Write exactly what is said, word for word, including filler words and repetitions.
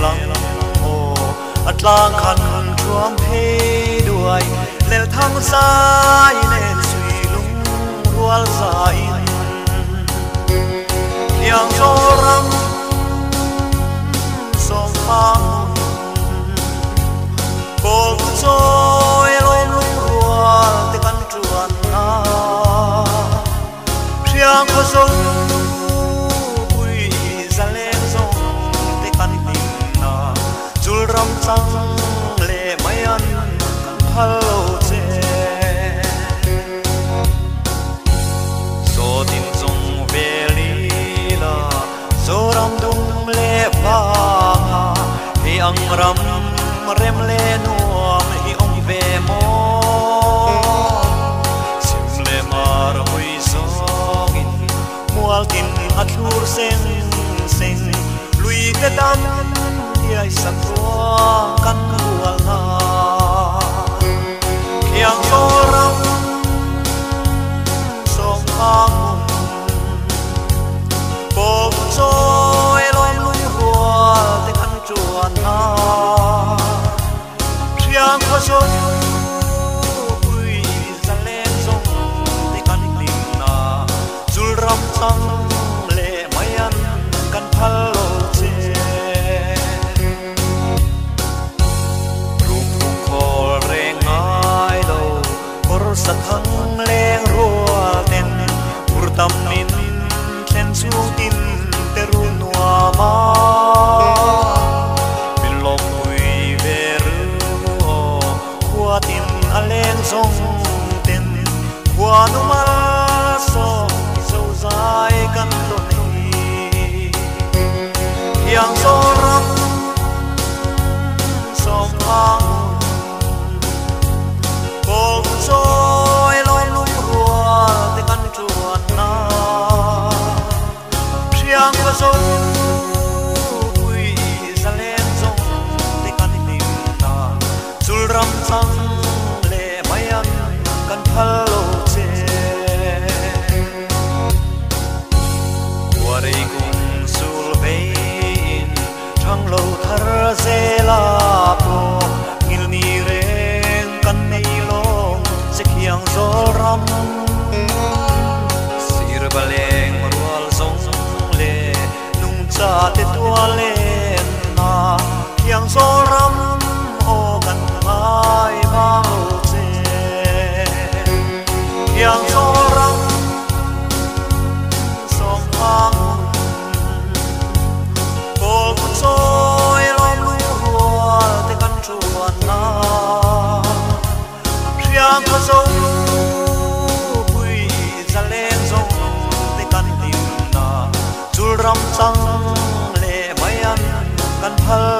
lăng hồ at lang khăn chuông phê đuôi lel thang sai nên suy lung rual sai yang cho răng sông phang cô trôi lom lung rual te kan chuan na riang có sông ram sang le mayan hello che so tin song veli la so ram dung le pa hi ang ram rem le nuam hi ong ve mo sim le mar hui song in mual tin athur sen sen lui te dam ai sắc hoa căn buồn na yang cho răng sông hang bom trôi lom lung hoa te kan chuan na yang có số bụi ra lên sông te kan lim na zul ram sang le mayan kan phal sa thang leng rua ten urtam min khen xuống tin te ru noa ma bin lom hui ve ru o khua tin aleng song ten khua nu ma so so zai kan lo nei yang so ram song hang bom trôi lom lung ruột te kan chuan na riang có sông bụi ra lên sông te kan lim na zul ram sang le mayan kan phal lo che qua đây cùng sul vein thang lo thar zela po ngil ni reng kan nei yang zo ram sir baleng rual song le nung cha te tua le na yang zo ram o kan mai ma o che yang zo ram song hang ko trôi lom lung rual te kan chuan na riang có sông bụi ra lên sông te kan lim na zul ram sang le mayan kan phal